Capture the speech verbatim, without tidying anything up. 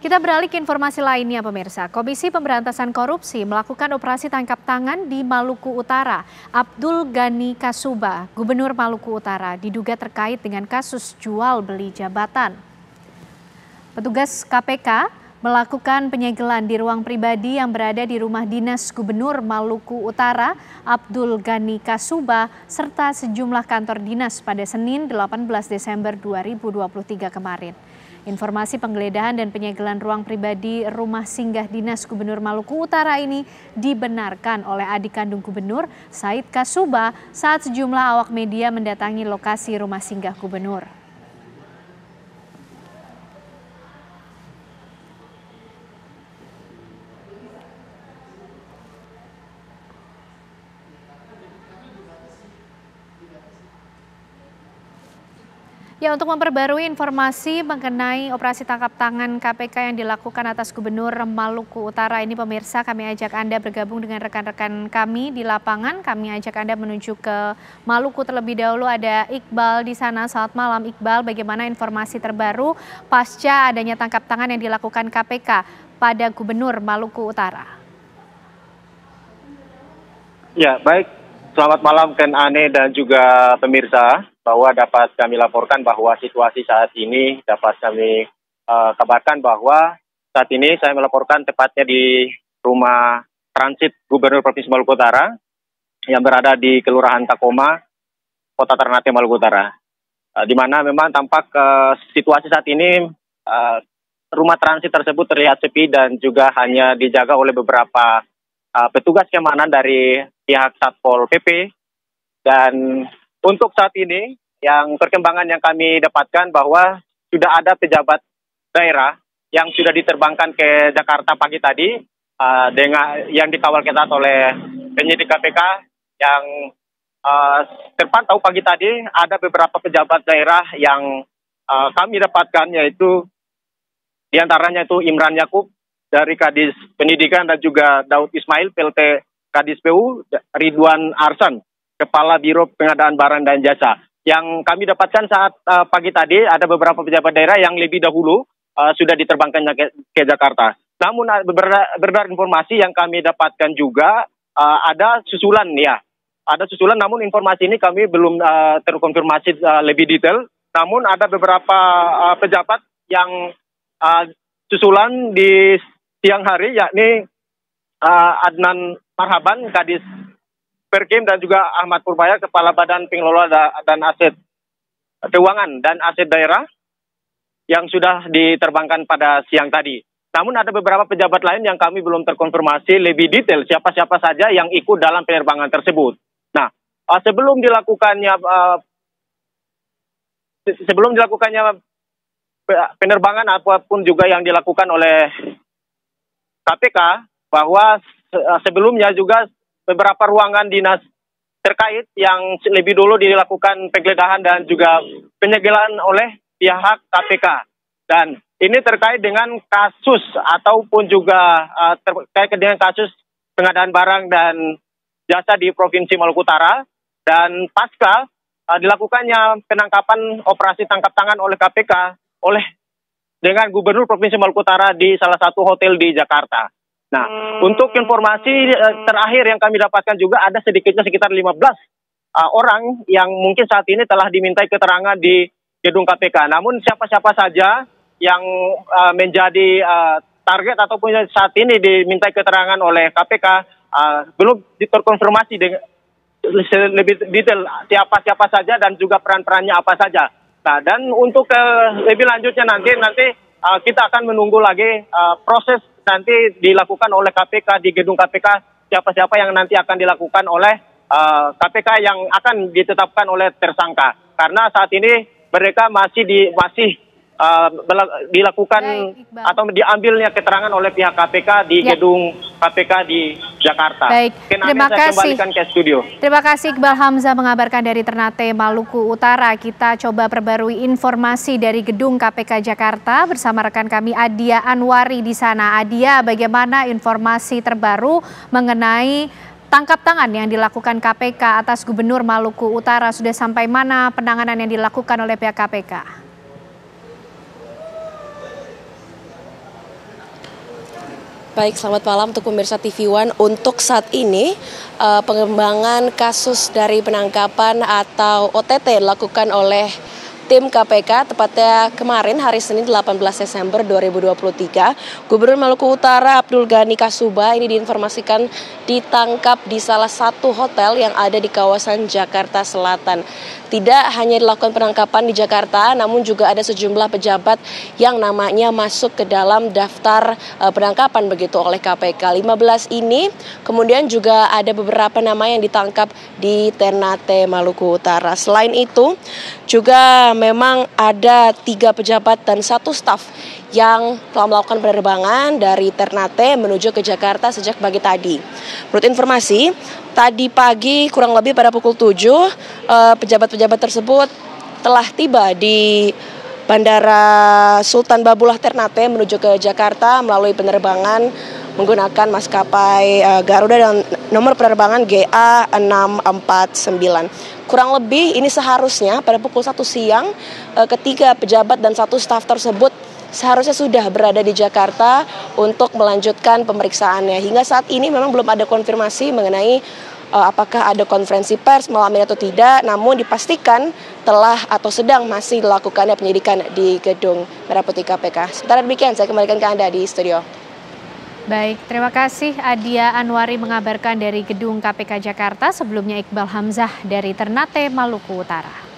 Kita beralih ke informasi lainnya pemirsa. Komisi Pemberantasan Korupsi melakukan operasi tangkap tangan di Maluku Utara. Abdul Ghani Kasuba, Gubernur Maluku Utara, diduga terkait dengan kasus jual beli jabatan. Petugas K P K melakukan penyegelan di ruang pribadi yang berada di rumah dinas Gubernur Maluku Utara, Abdul Ghani Kasuba, serta sejumlah kantor dinas pada Senin delapan belas Desember dua ribu dua puluh tiga kemarin. Informasi penggeledahan dan penyegelan ruang pribadi rumah singgah dinas Gubernur Maluku Utara ini dibenarkan oleh adik kandung Gubernur, Said Kasuba, saat sejumlah awak media mendatangi lokasi rumah singgah Gubernur. Ya, untuk memperbarui informasi mengenai operasi tangkap tangan K P K yang dilakukan atas Gubernur Maluku Utara ini pemirsa, kami ajak Anda bergabung dengan rekan-rekan kami di lapangan. Kami ajak Anda menuju ke Maluku terlebih dahulu. Ada Iqbal di sana. Selamat malam Iqbal, bagaimana informasi terbaru pasca adanya tangkap tangan yang dilakukan K P K pada Gubernur Maluku Utara? Ya, baik. Selamat malam Ken Ane dan juga pemirsa, bahwa dapat kami laporkan bahwa situasi saat ini dapat kami uh, kabarkan bahwa saat ini saya melaporkan tepatnya di rumah transit Gubernur Provinsi Maluku Utara yang berada di Kelurahan Takoma, Kota Ternate, Maluku Utara. Uh, di mana memang tampak uh, situasi saat ini uh, rumah transit tersebut terlihat sepi dan juga hanya dijaga oleh beberapa uh, petugas keamanan dari pihak Satpol P P. Dan untuk saat ini, yang perkembangan yang kami dapatkan bahwa sudah ada pejabat daerah yang sudah diterbangkan ke Jakarta pagi tadi uh, dengan yang dikawal ketat oleh penyidik K P K yang uh, terpantau pagi tadi. Ada beberapa pejabat daerah yang uh, kami dapatkan, yaitu diantaranya itu Imran Yakub dari Kadis Pendidikan dan juga Daud Ismail P L T Kadis P U, Ridwan Arsan, Kepala Biro Pengadaan Barang dan Jasa. Yang kami dapatkan saat uh, pagi tadi ada beberapa pejabat daerah yang lebih dahulu uh, sudah diterbangkan ke, ke Jakarta. Namun uh, berdasarkan informasi yang kami dapatkan juga uh, ada susulan ya, ada susulan. Namun informasi ini kami belum uh, terkonfirmasi uh, lebih detail. Namun ada beberapa uh, pejabat yang uh, susulan di siang hari, yakni uh, Adnan Marhaban, Kadis Perkim, dan juga Ahmad Purbaya, Kepala Badan Pengelola dan Aset Keuangan dan Aset Daerah, yang sudah diterbangkan pada siang tadi. Namun ada beberapa pejabat lain yang kami belum terkonfirmasi lebih detail siapa-siapa saja yang ikut dalam penerbangan tersebut. Nah, sebelum dilakukannya uh, sebelum dilakukannya penerbangan apapun juga yang dilakukan oleh K P K, bahwa sebelumnya juga beberapa ruangan dinas terkait yang lebih dulu dilakukan penggeledahan dan juga penyegelan oleh pihak K P K. Dan ini terkait dengan kasus ataupun juga uh, terkait dengan kasus pengadaan barang dan jasa di Provinsi Maluku Utara. Dan pasca uh, dilakukannya penangkapan operasi tangkap tangan oleh K P K oleh dengan Gubernur Provinsi Maluku Utara di salah satu hotel di Jakarta. Nah, untuk informasi uh, terakhir yang kami dapatkan juga ada sedikitnya sekitar lima belas uh, orang yang mungkin saat ini telah dimintai keterangan di gedung K P K. Namun siapa-siapa saja yang uh, menjadi uh, target ataupun saat ini dimintai keterangan oleh K P K uh, belum terkonfirmasi dengan lebih detail siapa-siapa saja dan juga peran-perannya apa saja. Nah, dan untuk uh, lebih lanjutnya nanti nanti uh, kita akan menunggu lagi uh, proses nanti dilakukan oleh K P K di gedung K P K, siapa-siapa yang nanti akan dilakukan oleh uh, K P K yang akan ditetapkan oleh tersangka. Karena saat ini mereka masih di masih uh, dilakukan Baik, atau diambilnya keterangan oleh pihak K P K di ya. gedung K P K di Jakarta. Baik, terima saya kasih. Kembalikan ke studio. Terima kasih Iqbal Hamzah mengabarkan dari Ternate, Maluku Utara. Kita coba perbarui informasi dari gedung K P K Jakarta bersama rekan kami Adia Anwari di sana. Adia, bagaimana informasi terbaru mengenai tangkap tangan yang dilakukan K P K atas Gubernur Maluku Utara? Sudah sampai mana penanganan yang dilakukan oleh pihak K P K? Baik, selamat malam untuk pemirsa T V One. Untuk saat ini, uh, pengembangan kasus dari penangkapan atau O T T dilakukan oleh tim K P K, tepatnya kemarin hari Senin delapan belas Desember dua ribu dua puluh tiga, Gubernur Maluku Utara Abdul Ghani Kasuba ini diinformasikan ditangkap di salah satu hotel yang ada di kawasan Jakarta Selatan. Tidak hanya dilakukan penangkapan di Jakarta, namun juga ada sejumlah pejabat yang namanya masuk ke dalam daftar uh, penangkapan begitu oleh K P K. lima belas ini, kemudian juga ada beberapa nama yang ditangkap di Ternate, Maluku Utara. Selain itu, juga memang ada tiga pejabat dan satu staf yang telah melakukan penerbangan dari Ternate menuju ke Jakarta sejak pagi tadi. Menurut informasi, tadi pagi kurang lebih pada pukul tujuh, eh, pejabat-pejabat tersebut telah tiba di Bandara Sultan Babulah Ternate menuju ke Jakarta melalui penerbangan menggunakan maskapai uh, Garuda dan nomor penerbangan G A enam empat sembilan. Kurang lebih ini seharusnya pada pukul satu siang uh, ketiga pejabat dan satu staf tersebut seharusnya sudah berada di Jakarta untuk melanjutkan pemeriksaannya. Hingga saat ini memang belum ada konfirmasi mengenai uh, apakah ada konferensi pers malam ini atau tidak, namun dipastikan telah atau sedang masih dilakukannya penyidikan di gedung Merah Putih K P K. Sementara demikian, saya kembalikan ke Anda di studio. Baik, terima kasih Adia Anwari mengabarkan dari gedung K P K Jakarta. Sebelumnya Iqbal Hamzah dari Ternate, Maluku Utara.